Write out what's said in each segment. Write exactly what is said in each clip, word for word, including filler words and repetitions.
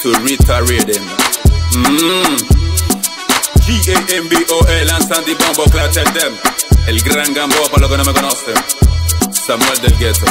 to Rita Rhythm. Mmm. G A M B O L and Sandy Bombo Clatter Them. El gran Gamboa para los que no me conocen. Samuel del Ghetto.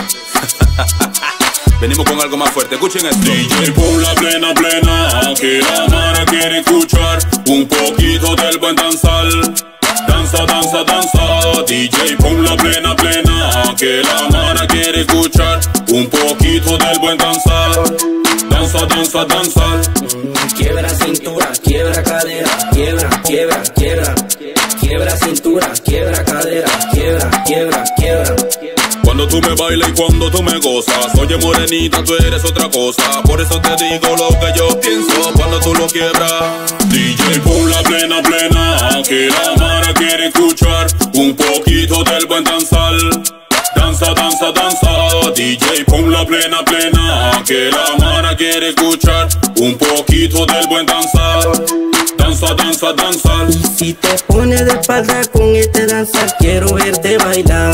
Venimos con algo más fuerte, escuchen esto. D J pon la plena plena, que la mara quiere escuchar un poquito del buen danzal. Danza, danza, danza. D J pon la plena plena, que la mara quiere escuchar un poquito del buen danzal. Danza, danza, danzal. Quiebra cintura, quiebra cadera, quiebra, quiebra, quiebra. Quiebra cintura, quiebra cadera, quiebra, quiebra, quiebra. Cuando tú me bailas y cuando tú me gozas, oye morenita, tú eres otra cosa. Por eso te digo lo que yo pienso cuando tú lo quiebras. D J pon la plena plena, que la mara quiere escuchar un poquito del buen danzal. Danza, danza, danza. D J pon la plena plena, que la mara quiere escuchar un poquito del buen danzal. Danza, danza, danzal. Y si te pones de espalda con este danzar, quiero verte bailar.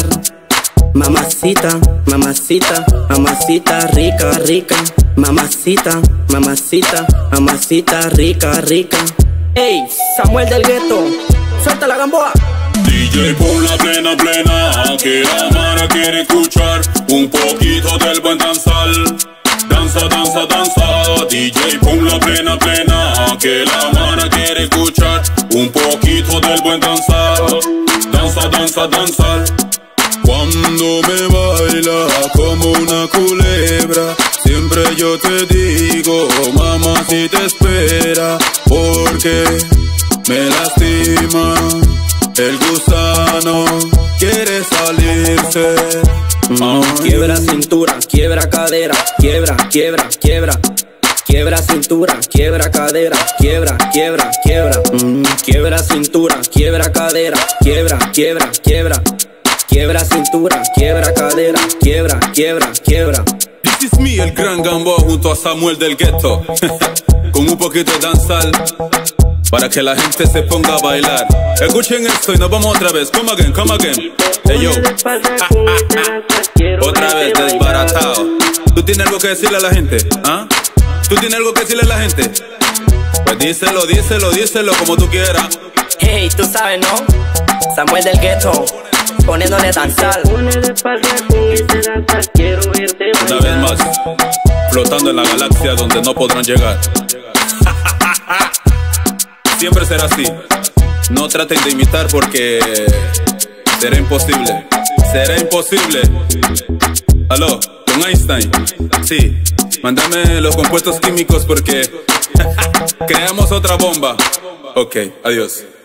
Mamacita, mamacita, mamacita rica, rica. Mamacita, mamacita, mamacita rica, rica. Ey, Samuel del Ghetto, suelta la Gamboa. D J pon la plena plena, que la mara quiere escuchar un poquito del buen danzal. Danza, danza, danza. D J pon la plena plena, que la mara quiere escuchar un poquito del buen danzal. Danza, danza, danzal. Cuando me baila como una culebra, siempre yo te digo, mamá, si te espera, porque me lastima el gusano, quiere salirse. Mm, quiebra cintura, quiebra cadera, quiebra, quiebra, quiebra. Quiebra cintura, quiebra cadera, quiebra, quiebra, quiebra. Mm, quiebra cintura, quiebra cadera, quiebra, quiebra, quiebra. Quiebra cintura, quiebra cadera, quiebra, quiebra, quiebra. This is me, el gran Gamboa, junto a Samuel del Ghetto. Con un poquito de danzal, para que la gente se ponga a bailar. Escuchen esto y nos vamos otra vez. Come again, come again. Hey yo. Otra vez, desbaratado. ¿Tú tienes algo que decirle a la gente? ¿Ah? ¿Tú tienes algo que decirle a la gente? Pues díselo, díselo, díselo como tú quieras. Hey, tú sabes, ¿no? Samuel del Ghetto, poniéndole danzal. Una vez más, flotando en la galaxia donde no podrán llegar. Siempre será así. No traten de imitar porque será imposible. Será imposible. Aló, con Einstein. Sí, mándame los compuestos químicos porque creamos otra bomba. Ok, adiós.